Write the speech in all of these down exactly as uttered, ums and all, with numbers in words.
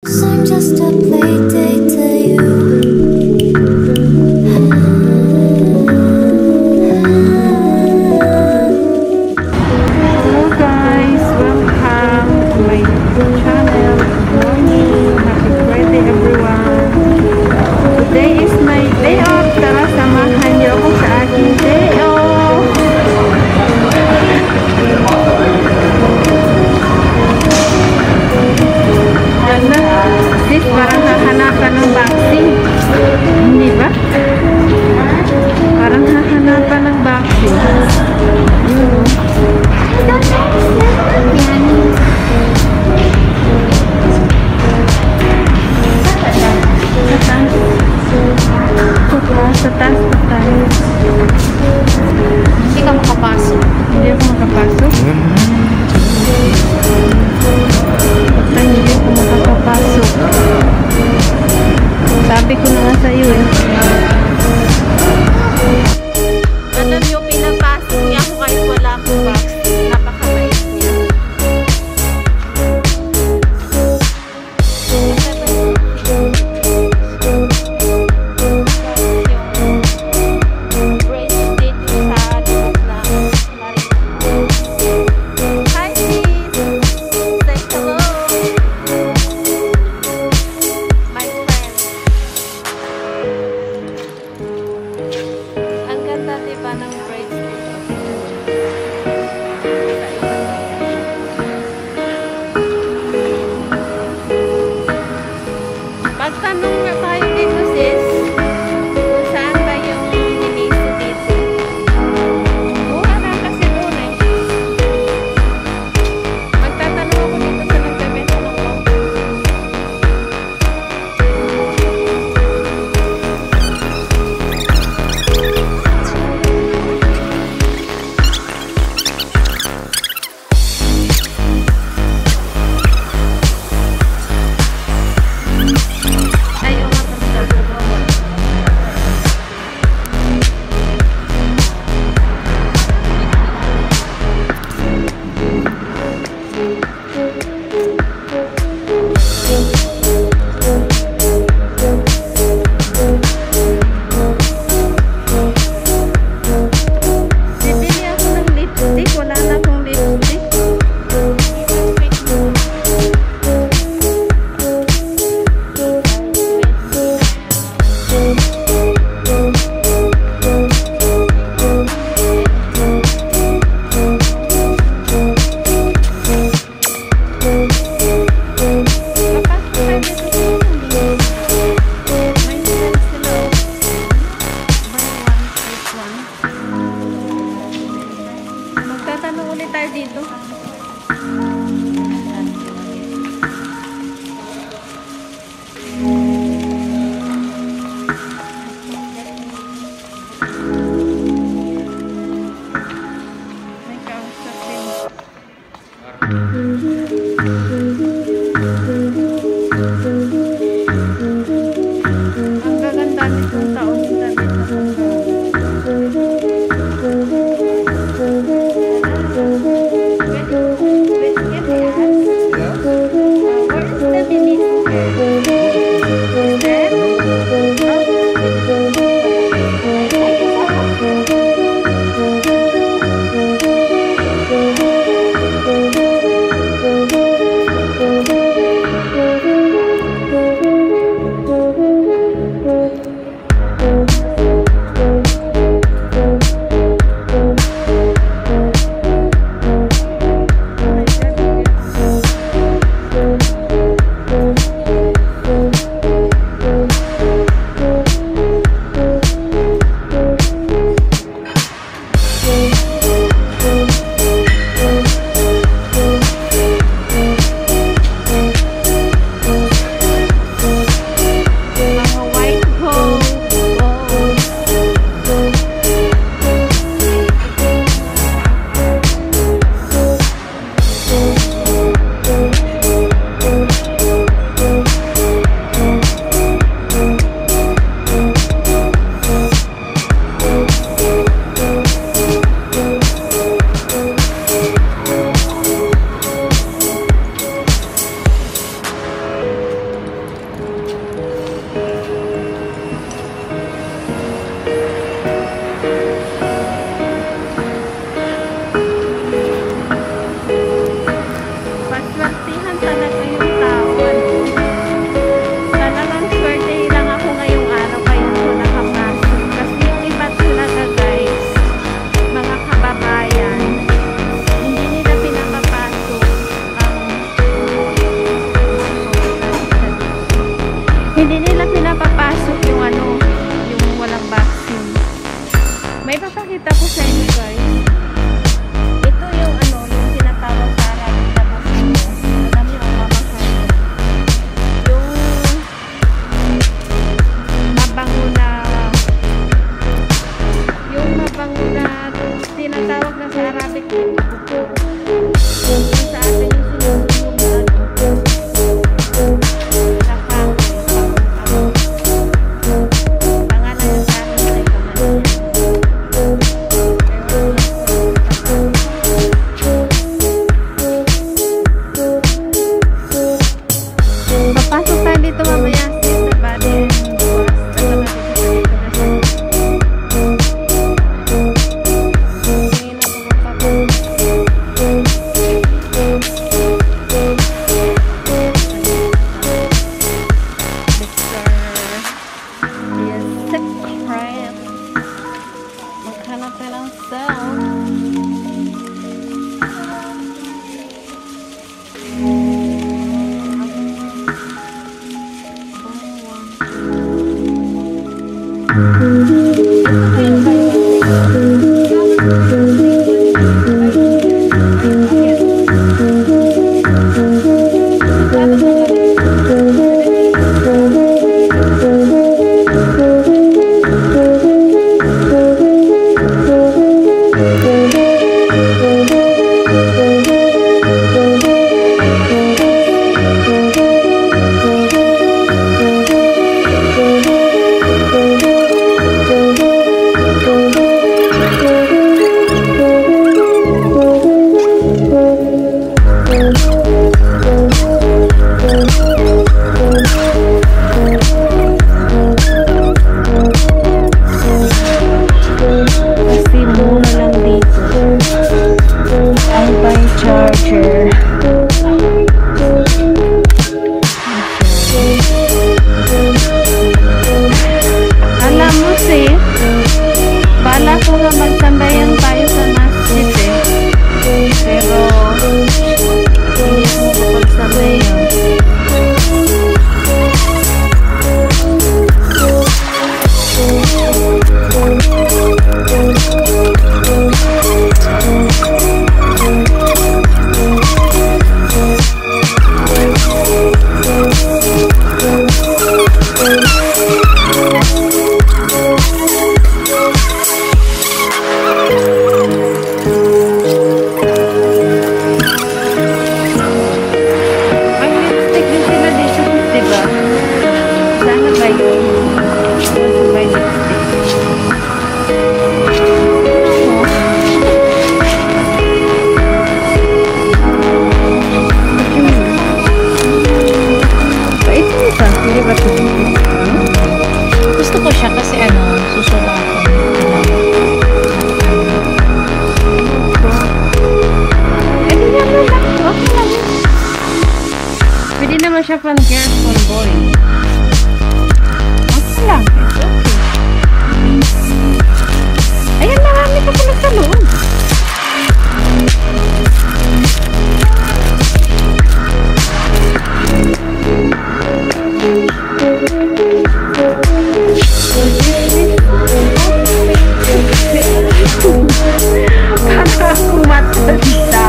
I'm just a play date to you. Hello guys, welcome to my YouTube channel. Good morning, happy Friday everyone. Today is my day off. Tara, samahan niyo ako sa aking day off. Ano? Sis, parang hahanapan ng vaccine. Hindi ba? Parang hahanapan ng vaccine. Yun. Sa taas pa tayo. Hindi ka makapasok. Hindi ako makapasok. Basta hindi ako makapasok. Sabi ko na nga sa'yo eh. Alam niyo, pinapasok niya ako kahit wala akong vaccine. Napakabait niya. Magtanong nga tayo dito, sis. Kung saan ba yung niliso dito. Buha na kasi doon eh. Magtatanong ako dito sa nagbebenta ng ko. Magtatanong ulit tayo dito. May kausap din. Ang gaganda nitong taon sa dito. dito mamaya sis sa body and wash. Kasama dito sa dito na siya. Sige na pumunta po. Maghanap ka ng sound. Gusto ko siya kasi ano, susulatan. Eh, di naman lang. Okay lang. Pwede naman siya fan girl, fan boy. Okay lang. It's okay. Ayan, marami ka pala sa loob. Para ako matanda.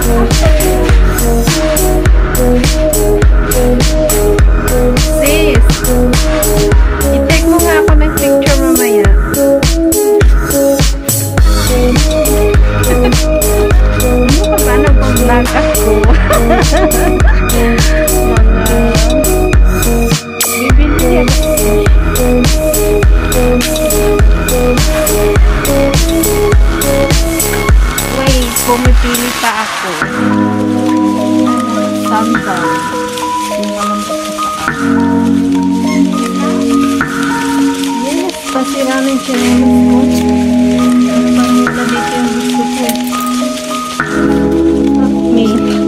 Sis, i-take mo nga ako ng picture mamaya. Ano ka ba? Nag-vlog ako. Mga bibili ako. Wait, pumipili pa ako. Sandal. Yung walang pagkakaka. Yes, pasira na yung chinelas ko. Parang dito yung gusto ko. Me.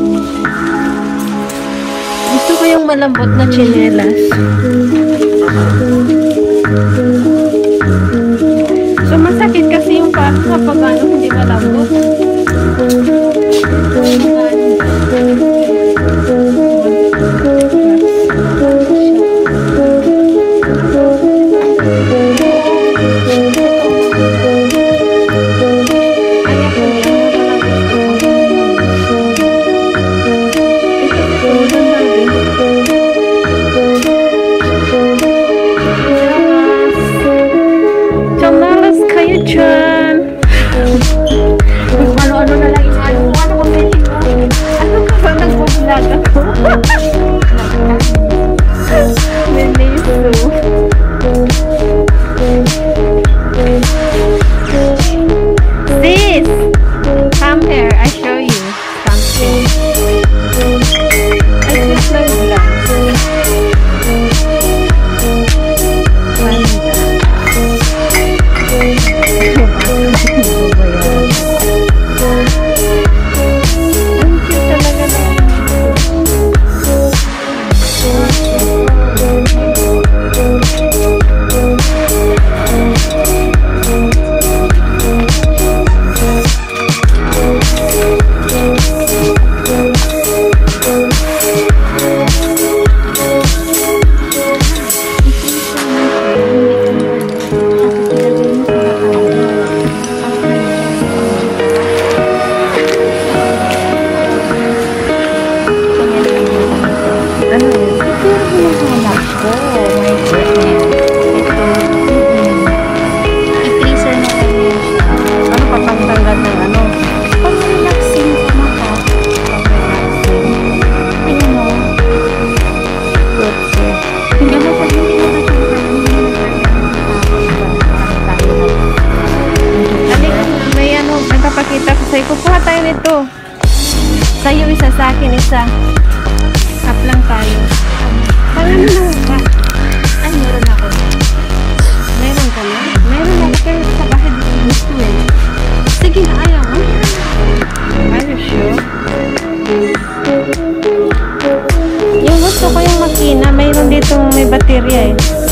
Gusto ko yung malambot na chinelas. So, masakit kasi yung paa kapag ano, hindi malambot. Chamalas kayo dyan. isa. Up lang tayo. Parang ano lang ka? Ay, meron ako. Meron ka na? Meron ako pero sa bahay di ko gusto eh. Sige na, ayaw mo. Are you sure? Yung gusto ko yung makina, mayroon ditong may baterya eh.